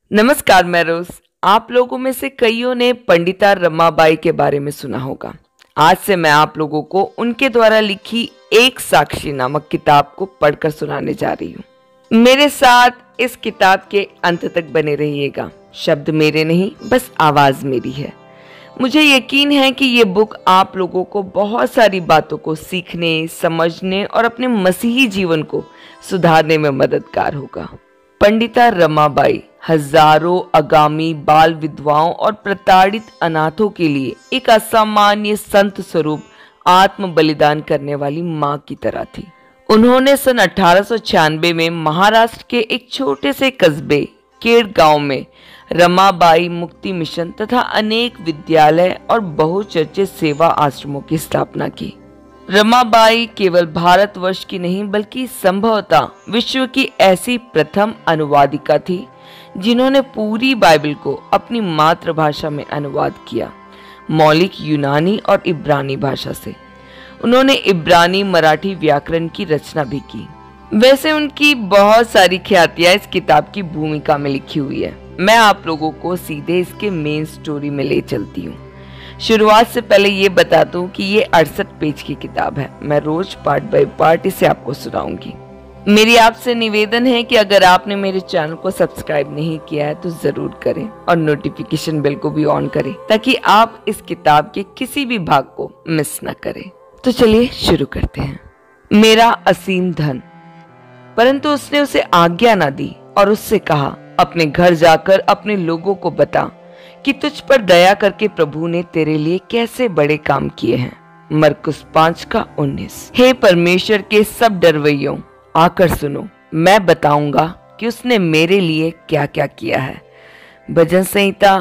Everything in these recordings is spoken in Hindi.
नमस्कार, मैं रोज। आप लोगों में से कईयों ने पंडिता रमाबाई के बारे में सुना होगा। आज से मैं आप लोगों को उनके द्वारा लिखी एक साक्षी नामक किताब को पढ़कर सुनाने जा रही हूँ। मेरे साथ इस किताब के अंत तक बने रहिएगा। शब्द मेरे नहीं, बस आवाज मेरी है। मुझे यकीन है कि ये बुक आप लोगों को बहुत सारी बातों को सीखने, समझने और अपने मसीही जीवन को सुधारने में मददगार होगा। पंडिता रमाबाई हजारों आगामी बाल विधवाओं और प्रताड़ित अनाथों के लिए एक असामान्य संत स्वरूप आत्म बलिदान करने वाली मां की तरह थी। उन्होंने सन 1896 में महाराष्ट्र के एक छोटे से कस्बे केड़ गांव में रमाबाई मुक्ति मिशन तथा अनेक विद्यालय और बहुचर्चित सेवा आश्रमों की स्थापना की। रमाबाई केवल भारतवर्ष की नहीं बल्कि संभवतः विश्व की ऐसी प्रथम अनुवादिका थी जिन्होंने पूरी बाइबल को अपनी मातृभाषा में अनुवाद किया, मौलिक यूनानी और इब्रानी भाषा से। उन्होंने इब्रानी मराठी व्याकरण की रचना भी की। वैसे उनकी बहुत सारी ख्यातियां इस किताब की भूमिका में लिखी हुई है। मैं आप लोगों को सीधे इसके मेन स्टोरी में ले चलती हूँ। शुरुआत से पहले ये बता दूं कि ये 68 पेज की किताब है। मैं रोज पार्ट बाय पार्ट इसे आपको सुनाऊंगी। मेरी आपसे निवेदन है कि अगर आपने मेरे चैनल को सब्सक्राइब नहीं किया है तो जरूर करें और नोटिफिकेशन बेल को भी ऑन करें ताकि आप इस किताब के किसी भी भाग को मिस न करें। तो चलिए शुरू करते हैं। मेरा असीम धन। परंतु उसने उसे आज्ञा न दी और उससे कहा, अपने घर जाकर अपने लोगों को बता कि तुझ पर दया करके प्रभु ने तेरे लिए कैसे बड़े काम किए हैं। मरकुस 5:19। हे परमेश्वर के सब डरवैयों, आकर सुनो, मैं बताऊंगा कि उसने मेरे लिए क्या क्या किया है। भजन संहिता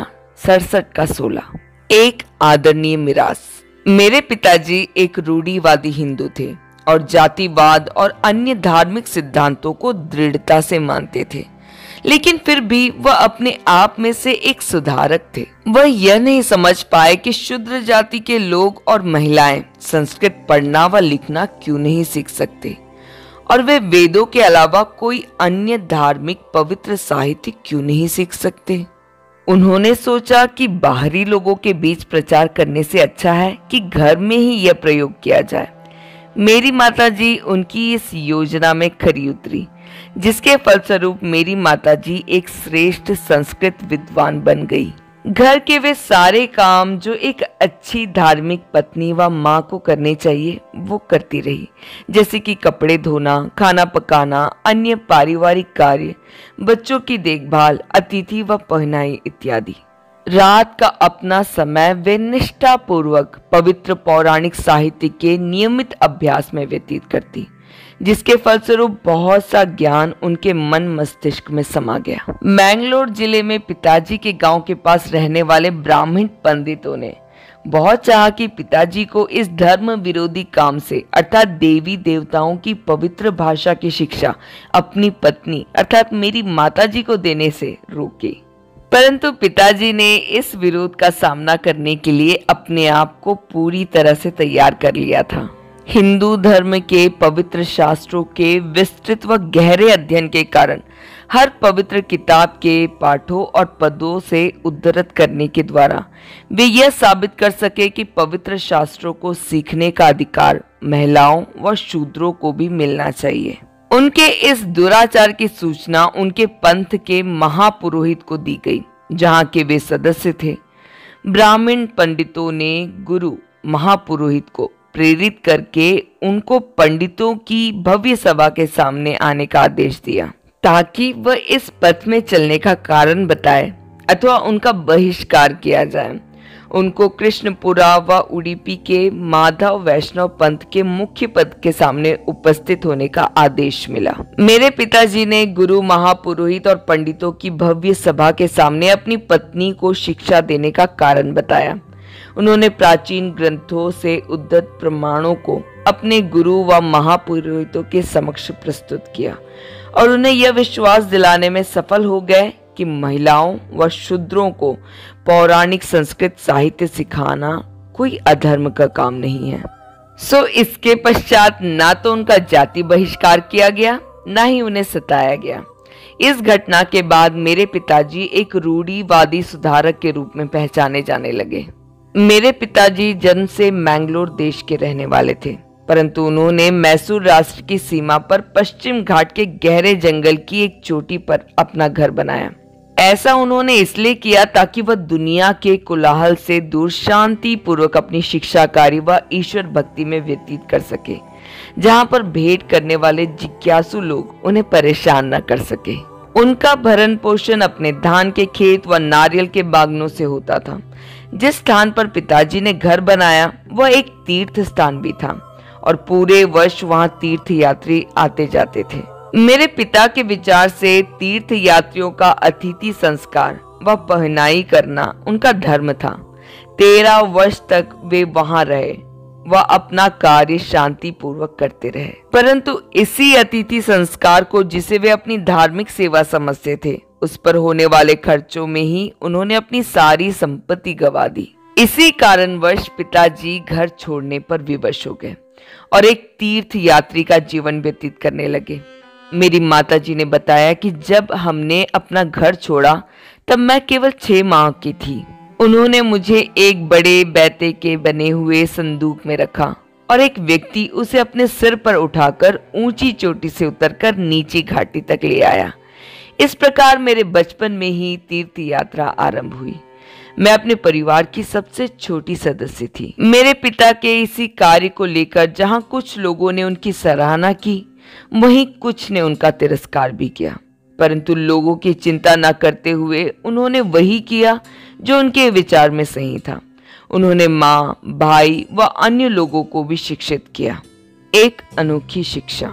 67:16। एक आदरणीय मिरास। मेरे पिताजी एक रूढ़िवादी हिंदू थे और जातिवाद और अन्य धार्मिक सिद्धांतों को दृढ़ता से मानते थे, लेकिन फिर भी वह अपने आप में से एक सुधारक थे। वह यह नहीं समझ पाए कि शूद्र जाति के लोग और महिलाएं संस्कृत पढ़ना व लिखना क्यों नहीं सीख सकते, और वे वेदों के अलावा कोई अन्य धार्मिक पवित्र साहित्य क्यों नहीं सीख सकते। उन्होंने सोचा कि बाहरी लोगों के बीच प्रचार करने से अच्छा है कि घर में ही यह प्रयोग किया जाए। मेरी माताजी उनकी इस योजना में खरी उतरी, जिसके फलस्वरूप मेरी माताजी एक श्रेष्ठ संस्कृत विद्वान बन गई। घर के वे सारे काम जो एक अच्छी धार्मिक पत्नी व माँ को करने चाहिए वो करती रही, जैसे कि कपड़े धोना, खाना पकाना, अन्य पारिवारिक कार्य, बच्चों की देखभाल, अतिथि व पहनाई इत्यादि। रात का अपना समय वे निष्ठा पूर्वक पवित्र पौराणिक साहित्य के नियमित अभ्यास में व्यतीत करती, जिसके फलस्वरूप बहुत सा ज्ञान उनके मन मस्तिष्क में समा गया। मैंगलोर जिले में पिताजी के गांव के पास रहने वाले ब्राह्मण पंडितों ने बहुत चाहा कि पिताजी को इस धर्म विरोधी काम से अर्थात देवी देवताओं की पवित्र भाषा की शिक्षा अपनी पत्नी अर्थात मेरी माताजी को देने से रोके। परंतु पिताजी ने इस विरोध का सामना करने के लिए अपने आप को पूरी तरह से तैयार कर लिया था। हिंदू धर्म के पवित्र शास्त्रों के विस्तृत व गहरे अध्ययन के कारण हर पवित्र किताब के पाठों और पदों से उद्धृत करने के द्वारा वे यह साबित कर सके कि पवित्र शास्त्रों को सीखने का अधिकार महिलाओं व शूद्रों को भी मिलना चाहिए। उनके इस दुराचार की सूचना उनके पंथ के महापुरोहित को दी गई, जहाँ के वे सदस्य थे। ब्राह्मण पंडितों ने गुरु महापुरोहित को प्रेरित करके उनको पंडितों की भव्य सभा के सामने आने का आदेश दिया, ताकि वह इस पथ में चलने का कारण बताए अथवा उनका बहिष्कार किया जाए। उनको कृष्णपुरा व उडुपी के माधव वैष्णव पंथ के मुख्य पद के सामने उपस्थित होने का आदेश मिला। मेरे पिताजी ने गुरु महापुरोहित और पंडितों की भव्य सभा के सामने अपनी पत्नी को शिक्षा देने का कारण बताया। उन्होंने प्राचीन ग्रंथों से उद्धृत प्रमाणों को अपने गुरु व महापुरोहितों के समक्ष प्रस्तुत किया और उन्हें यह विश्वास दिलाने में सफल हो गए कि महिलाओं व शूद्रों को पौराणिक संस्कृत साहित्य सिखाना कोई अधर्म का काम नहीं है। इसके पश्चात ना तो उनका जाति बहिष्कार किया गया, ना ही उन्हें सताया गया। इस घटना के बाद मेरे पिताजी एक रूढ़िवादी सुधारक के रूप में पहचाने जाने लगे। मेरे पिताजी जन्म से मैंगलोर देश के रहने वाले थे, परंतु उन्होंने मैसूर राष्ट्र की सीमा पर पश्चिम घाट के गहरे जंगल की एक चोटी पर अपना घर बनाया। ऐसा उन्होंने इसलिए किया ताकि वह दुनिया के कोलाहल से दूर शांति पूर्वक अपनी शिक्षा कार्य व ईश्वर भक्ति में व्यतीत कर सके, जहां पर भेंट करने वाले जिज्ञासु लोग उन्हें परेशान न कर सके। उनका भरण पोषण अपने धान के खेत व नारियल के बागनों से होता था। जिस स्थान पर पिताजी ने घर बनाया वह एक तीर्थ स्थान भी था और पूरे वर्ष वहां तीर्थ यात्री आते जाते थे। मेरे पिता के विचार से तीर्थ यात्रियों का अतिथि संस्कार व पहनाई करना उनका धर्म था। 13 वर्ष तक वे वहां रहे व अपना कार्य शांति पूर्वक करते रहे, परंतु इसी अतिथि संस्कार को, जिसे वे अपनी धार्मिक सेवा समझते थे, उस पर होने वाले खर्चों में ही उन्होंने अपनी सारी संपत्ति गंवा दी। इसी कारणवश पिताजी घर छोड़ने पर विवश हो गए और एक तीर्थ यात्री का जीवन व्यतीत करने लगे। मेरी माताजी ने बताया कि जब हमने अपना घर छोड़ा तब मैं केवल 6 माह की थी। उन्होंने मुझे एक बड़े बैते के बने हुए संदूक में रखा और एक व्यक्ति उसे अपने सिर पर उठाकर ऊंची चोटी से उतरकर नीची घाटी तक ले आया। इस प्रकार मेरे बचपन में ही तीर्थ यात्रा आरंभ हुई। मैं अपने परिवार की सबसे छोटी सदस्य थी। मेरे पिता के इसी कार्य को लेकर जहां कुछ लोगों ने उनकी सराहना की, वहीं कुछ ने उनका तिरस्कार भी किया, परंतु लोगों की चिंता न करते हुए उन्होंने वही किया जो उनके विचार में सही था। उन्होंने माँ, भाई व अन्य लोगों को भी शिक्षित किया। एक अनोखी शिक्षा।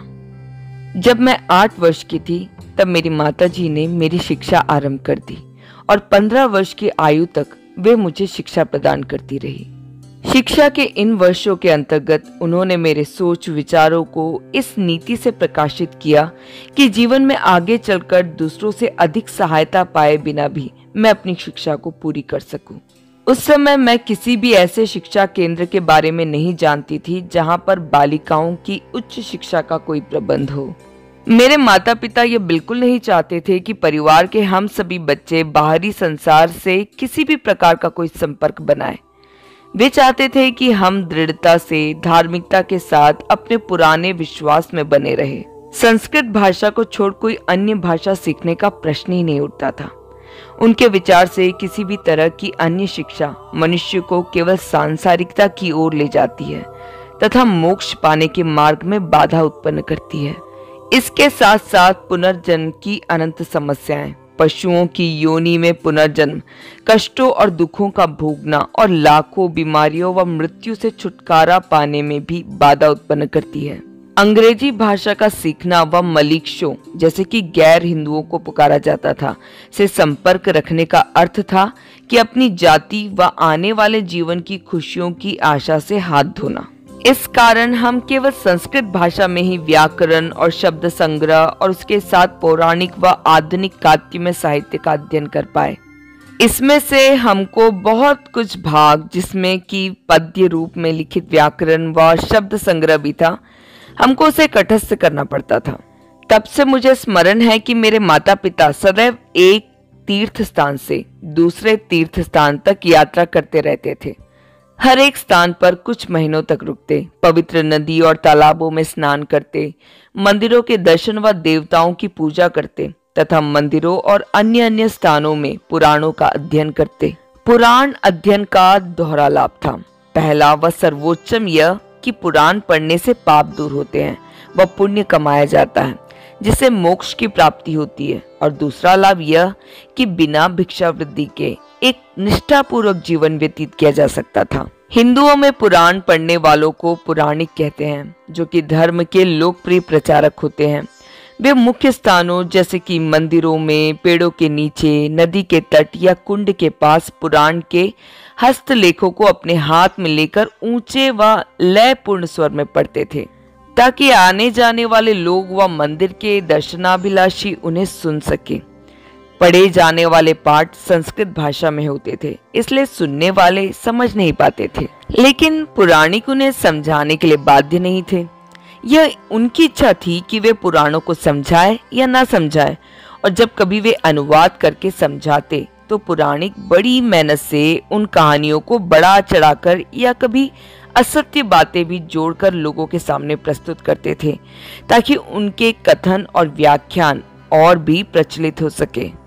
जब मैं 8 वर्ष की थी तब मेरी माताजी ने मेरी शिक्षा आरंभ कर दी और 15 वर्ष की आयु तक वे मुझे शिक्षा प्रदान करती रही। शिक्षा के इन वर्षों के अंतर्गत उन्होंने मेरे सोच विचारों को इस नीति से प्रकाशित किया कि जीवन में आगे चलकर दूसरों से अधिक सहायता पाए बिना भी मैं अपनी शिक्षा को पूरी कर सकूं। उस समय मैं किसी भी ऐसे शिक्षा केंद्र के बारे में नहीं जानती थी जहां पर बालिकाओं की उच्च शिक्षा का कोई प्रबंध हो। मेरे माता पिता ये बिल्कुल नहीं चाहते थे कि परिवार के हम सभी बच्चे बाहरी संसार से किसी भी प्रकार का कोई संपर्क बनाए। वे चाहते थे कि हम दृढ़ता से धार्मिकता के साथ अपने पुराने विश्वास में बने रहे। संस्कृत भाषा को छोड़ कोई अन्य भाषा सीखने का प्रश्न ही नहीं उठता था। उनके विचार से किसी भी तरह की अन्य शिक्षा मनुष्य को केवल सांसारिकता की ओर ले जाती है तथा मोक्ष पाने के मार्ग में बाधा उत्पन्न करती है। इसके साथ साथ पुनर्जन्म की अनंत समस्याएं, पशुओं की योनि में पुनर्जन्म, कष्टों और दुखों का भोगना और लाखों बीमारियों व मृत्यु से छुटकारा पाने में भी बाधा उत्पन्न करती है। अंग्रेजी भाषा का सीखना व मलिक्षों, जैसे कि गैर हिंदुओं को पुकारा जाता था, से संपर्क रखने का अर्थ था कि अपनी जाति व आने वाले जीवन की खुशियों की आशा से हाथ धोना। इस कारण हम केवल संस्कृत भाषा में ही व्याकरण और शब्द संग्रह और उसके साथ पौराणिक व आधुनिक काव्य साहित्य का अध्ययन कर पाए। इसमें से हमको बहुत कुछ भाग, जिसमें कि पद्य रूप में लिखित व्याकरण व शब्द संग्रह भी था, हमको उसे कंठस्थ करना पड़ता था। तब से मुझे स्मरण है कि मेरे माता पिता सदैव एक तीर्थ स्थान से दूसरे तीर्थ स्थान तक यात्रा करते रहते थे। हर एक स्थान पर कुछ महीनों तक रुकते, पवित्र नदी और तालाबों में स्नान करते, मंदिरों के दर्शन व देवताओं की पूजा करते तथा मंदिरों और अन्य अन्य स्थानों में पुराणों का अध्ययन करते। पुराण अध्ययन का दोहरा लाभ था। पहला व सर्वोच्चम यह कि पुराण पढ़ने से पाप दूर होते हैं व पुण्य कमाया जाता है, जिससे मोक्ष की प्राप्ति होती है। और दूसरा लाभ यह कि बिना भिक्षावृत्ति के एक निष्ठापूर्वक जीवन व्यतीत किया जा सकता था। हिंदुओं में पुराण पढ़ने वालों को पुराणिक कहते हैं, जो कि धर्म के लोकप्रिय प्रचारक होते हैं। वे मुख्य स्थानों जैसे कि मंदिरों में, पेड़ों के नीचे, नदी के तट या कुंड के पास पुराण के हस्तलेखों को अपने हाथ में लेकर ऊंचे व लयपूर्ण स्वर में पढ़ते थे, ताकि आने जाने वाले लोग व मंदिर के दर्शनाभिलाषी उन्हें सुन सके। पढ़े जाने वाले पाठ संस्कृत भाषा में होते थे, इसलिए सुनने वाले समझ नहीं पाते थे, लेकिन पुराणिक उन्हें समझाने के लिए बाध्य नहीं थे। यह उनकी इच्छा थी कि वे पुराणों को समझाए या ना समझाए, और जब कभी वे अनुवाद करके समझाते तो पुराणिक बड़ी मेहनत से उन कहानियों को बड़ा चढ़ाकर या कभी असत्य बातें भी जोड़कर लोगों के सामने प्रस्तुत करते थे, ताकि उनके कथन और व्याख्यान और भी प्रचलित हो सके।